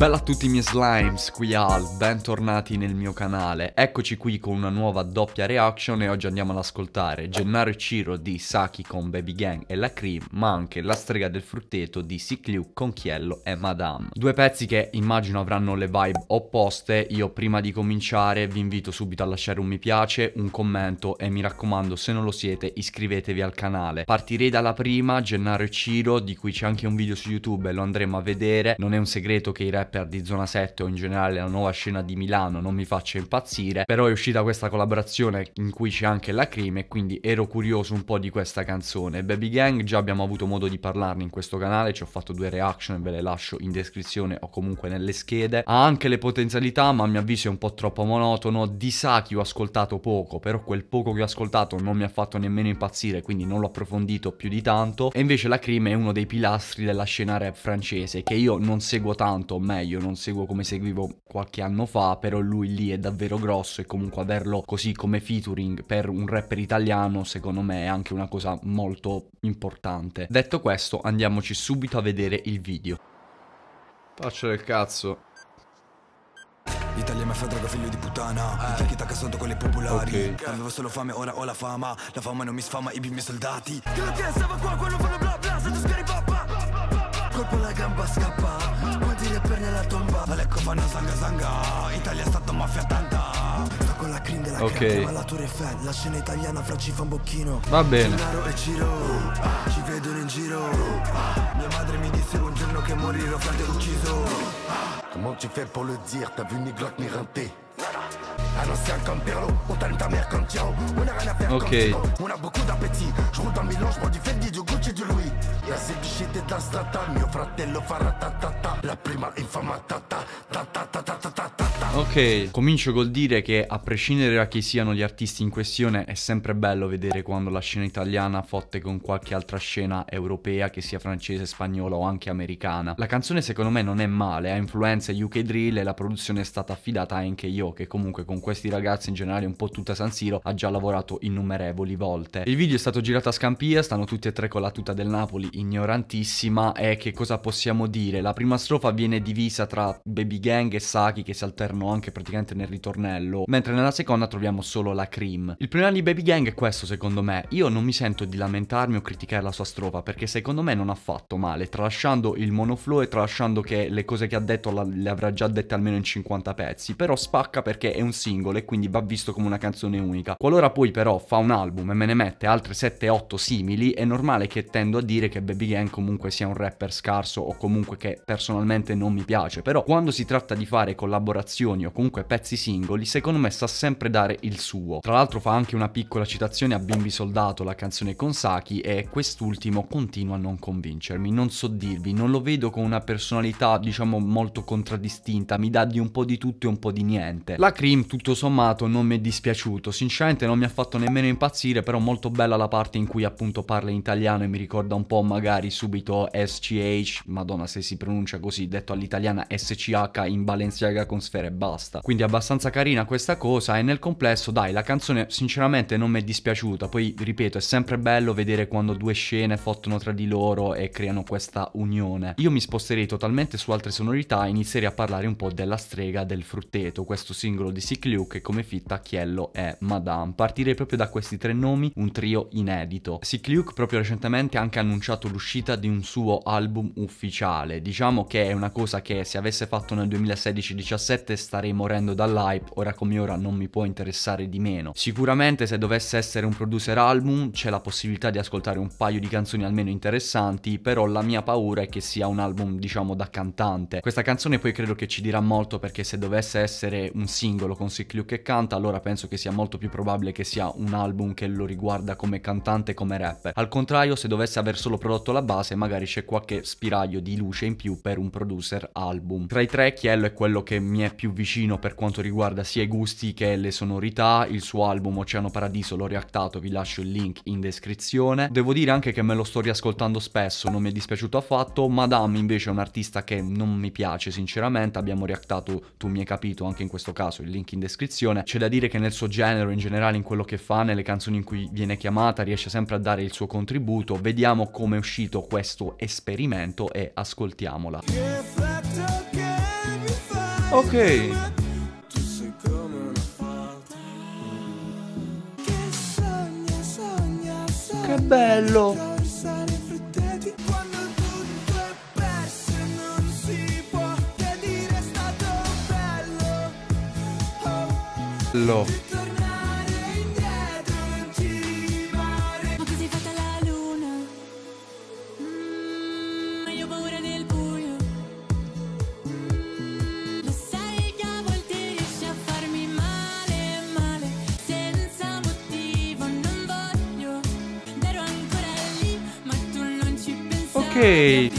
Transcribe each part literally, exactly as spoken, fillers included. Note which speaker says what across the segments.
Speaker 1: Bella a tutti i miei slimes, qui Al, bentornati nel mio canale. Eccoci qui con una nuova doppia reaction e oggi andiamo ad ascoltare Gennaro e Ciro di Saki con Baby Gang e La Cream, ma anche La strega del frutteto di Sick Luke con Chiello e Madame. Due pezzi che immagino avranno le vibe opposte. Io prima di cominciare vi invito subito a lasciare un mi piace, un commento e mi raccomando, se non lo siete iscrivetevi al canale. Partirei dalla prima, Gennaro e Ciro, di cui c'è anche un video su YouTube e lo andremo a vedere. Non è un segreto che i rapper di Zona sette o in generale la nuova scena di Milano non mi faccia impazzire, però è uscita questa collaborazione in cui c'è anche La Cream e quindi ero curioso un po' di questa canzone. Baby Gang già abbiamo avuto modo di parlarne in questo canale, ci ho fatto due reaction e ve le lascio in descrizione o comunque nelle schede. Ha anche le potenzialità, ma a mio avviso è un po' troppo monotono. Di Saki ho ascoltato poco, però quel poco che ho ascoltato non mi ha fatto nemmeno impazzire, quindi non l'ho approfondito più di tanto. E invece La Cream è uno dei pilastri della scena rap francese che io non seguo tanto, o meglio io non seguo come seguivo qualche anno fa, però lui lì è davvero grosso e comunque averlo così come featuring per un rapper italiano secondo me è anche una cosa molto importante. Detto questo, andiamoci subito a vedere il video. Faccio del cazzo.
Speaker 2: Italia mi fa droga, figlio di puttana. eh. Chi t'ha cassato con le popolari.
Speaker 1: Okay.
Speaker 2: Avevo solo fame, ora ho la fama. La fama non mi sfama, i miei soldati. Quello che stava qua quando fanno bla bla, se tu scari papà. Colpo la gamba scappa. Quanti rapper nella tomba. Alecco fanno zanga zanga. Italia è stato mafia tanta. Sto con la cream della
Speaker 1: okay.
Speaker 2: crema, la Tour Eiffel. La scena italiana fra ci fa un bocchino.
Speaker 1: Va bene.
Speaker 2: Gennaro e Ciro ci vedono in giro. Mia madre mi disse un giorno che morirò frate ucciso.
Speaker 3: Comment tu fais pour le dire? T'as vu ni Glock ni renté. Un ancien comme Perlo, on t'aime ta mère comme Tiao. On a rien à faire
Speaker 1: okay.
Speaker 3: comme Tino. On a beaucoup d'appétit. Je roule dans Milan, je prends du Fendi, du Gucci, du Louis. Y'a ces bichette de la strata, mio fratello farà ta ta ta. La prima infama ta ta ta ta ta ta ta ta ta.
Speaker 1: Ok, comincio col dire che a prescindere da chi siano gli artisti in questione è sempre bello vedere quando la scena italiana fotte con qualche altra scena europea, che sia francese, spagnola o anche americana. La canzone secondo me non è male, ha influenze U K drill e la produzione è stata affidata a Anche Io, che comunque con questi ragazzi in generale un po' tutta San Siro ha già lavorato innumerevoli volte. Il video è stato girato a Scampia, stanno tutti e tre con la tuta del Napoli ignorantissima. E che cosa possiamo dire? La prima strofa viene divisa tra Baby Gang e Saki che si alternano anche praticamente nel ritornello, mentre nella seconda troviamo solo La Cream. Il problema di Baby Gang è questo secondo me. Io non mi sento di lamentarmi o criticare la sua strofa perché secondo me non ha fatto male, tralasciando il monoflow e tralasciando che le cose che ha detto la, le avrà già dette almeno in cinquanta pezzi, però spacca perché è un singolo e quindi va visto come una canzone unica. Qualora poi però fa un album e me ne mette altre sette otto simili, è normale che tendo a dire che Baby Gang comunque sia un rapper scarso o comunque che personalmente non mi piace, però quando si tratta di fare collaborazioni o comunque pezzi singoli, secondo me sa sempre dare il suo. Tra l'altro fa anche una piccola citazione a Bimbi Soldato, la canzone con Saki, e quest'ultimo continua a non convincermi, non so dirvi, non lo vedo con una personalità diciamo molto contraddistinta, mi dà di un po' di tutto e un po' di niente. La Cream tutto sommato non mi è dispiaciuto, sinceramente non mi ha fatto nemmeno impazzire, però molto bella la parte in cui appunto parla in italiano e mi ricorda un po' magari subito S C H, madonna se si pronuncia così, detto all'italiana S C H in Balenciaga con sfere e basta. Quindi abbastanza carina questa cosa e nel complesso dai, la canzone sinceramente non mi è dispiaciuta. Poi ripeto, è sempre bello vedere quando due scene fottono tra di loro e creano questa unione. Io mi sposterei totalmente su altre sonorità e inizierei a parlare un po' della strega del frutteto, questo singolo di Sick Luke che come fitta Chiello e Madame. Partirei proprio da questi tre nomi, un trio inedito. Sick Luke proprio recentemente ha anche annunciato l'uscita di un suo album ufficiale. Diciamo che è una cosa che se avesse fatto nel duemilasedici diciassette starei morendo dall'hype, ora come ora non mi può interessare di meno. Sicuramente se dovesse essere un producer album c'è la possibilità di ascoltare un paio di canzoni almeno interessanti, però la mia paura è che sia un album diciamo da cantante. Questa canzone poi credo che ci dirà molto, perché se dovesse essere un singolo con Sick Luke che canta, allora penso che sia molto più probabile che sia un album che lo riguarda come cantante, come rapper. Al contrario, se dovesse aver solo prodotto la base magari c'è qualche spiraglio di luce in più per un producer album. Tra i tre Chiello è quello che mi è più vicino per quanto riguarda sia i gusti che le sonorità. Il suo album Oceano Paradiso l'ho reactato, vi lascio il link in descrizione. Devo dire anche che me lo sto riascoltando spesso, non mi è dispiaciuto affatto. Madame invece è un artista che non mi piace sinceramente, abbiamo reactato Tu mi hai capito anche in questo caso, il link in descrizione. C'è da dire che nel suo genere, in generale in quello che fa, nelle canzoni in cui viene chiamata, riesce sempre a dare il suo contributo. Vediamo come è uscito questo esperimento e ascoltiamola.
Speaker 4: If that's okay.
Speaker 1: Ok. Che bello. Bello. Ok.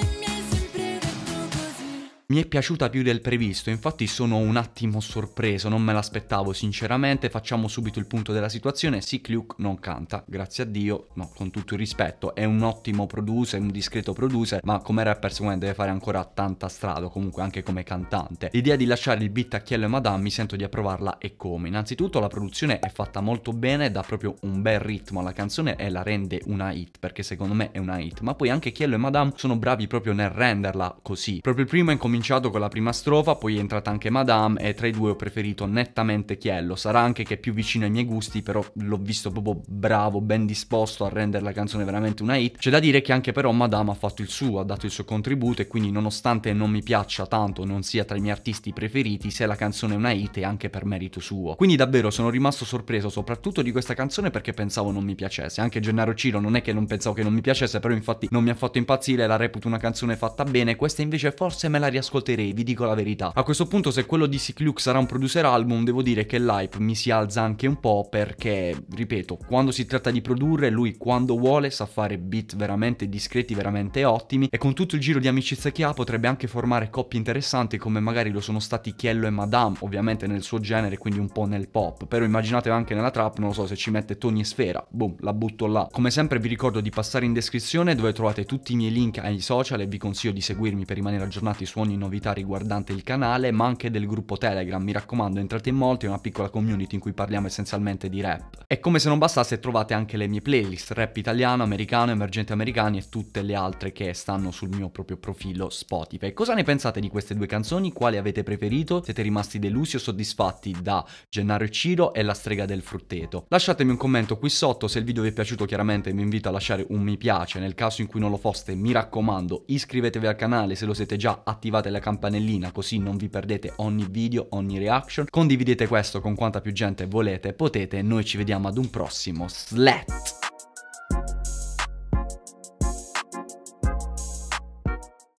Speaker 1: Mi è piaciuta più del previsto, infatti sono un attimo sorpreso, non me l'aspettavo sinceramente. Facciamo subito il punto della situazione. Sick Luke non canta, grazie a Dio, no, con tutto il rispetto, è un ottimo producer, un discreto producer, ma come rapper secondo me deve fare ancora tanta strada, comunque anche come cantante. L'idea di lasciare il beat a Chiello e Madame mi sento di approvarla e come. Innanzitutto la produzione è fatta molto bene, dà proprio un bel ritmo alla canzone e la rende una hit, perché secondo me è una hit, ma poi anche Chiello e Madame sono bravi proprio nel renderla così. Proprio il primo è incominciato con la prima strofa, poi è entrata anche Madame e tra i due ho preferito nettamente Chiello. Sarà anche che è più vicino ai miei gusti, però l'ho visto proprio bravo, ben disposto a rendere la canzone veramente una hit. C'è da dire che anche però Madame ha fatto il suo, ha dato il suo contributo e quindi nonostante non mi piaccia tanto, non sia tra i miei artisti preferiti, se la canzone è una hit è anche per merito suo. Quindi davvero sono rimasto sorpreso soprattutto di questa canzone perché pensavo non mi piacesse. Anche Gennaro Ciro non è che non pensavo che non mi piacesse, però infatti non mi ha fatto impazzire, la reputo una canzone fatta bene. Questa invece forse me la riascolterei, vi dico la verità. A questo punto se quello di Sick Luke sarà un producer album, devo dire che l'hype mi si alza anche un po' perché, ripeto, quando si tratta di produrre lui quando vuole sa fare beat veramente discreti, veramente ottimi, e con tutto il giro di amicizia che ha potrebbe anche formare coppie interessanti come magari lo sono stati Chiello e Madame, ovviamente nel suo genere, quindi un po' nel pop, però immaginatevo anche nella trap, non lo so, se ci mette Tony e Sfera, boom, la butto là. Come sempre vi ricordo di passare in descrizione dove trovate tutti i miei link ai social e vi consiglio di seguirmi per rimanere aggiornati su ogni novità riguardante il canale, ma anche del gruppo Telegram. Mi raccomando, entrate in molti, è una piccola community in cui parliamo essenzialmente di rap. E come se non bastasse trovate anche le mie playlist rap italiano, americano, emergenti americani e tutte le altre che stanno sul mio proprio profilo Spotify. Cosa ne pensate di queste due canzoni? Quali avete preferito? Siete rimasti delusi o soddisfatti da Gennaro e Ciro e La strega del frutteto? Lasciatemi un commento qui sotto. Se il video vi è piaciuto chiaramente vi invito a lasciare un mi piace, nel caso in cui non lo foste mi raccomando iscrivetevi al canale, se lo siete già attivate la campanellina così non vi perdete ogni video, ogni reaction. Condividete questo con quanta più gente volete e potete e noi ci vediamo ad un prossimo Slat.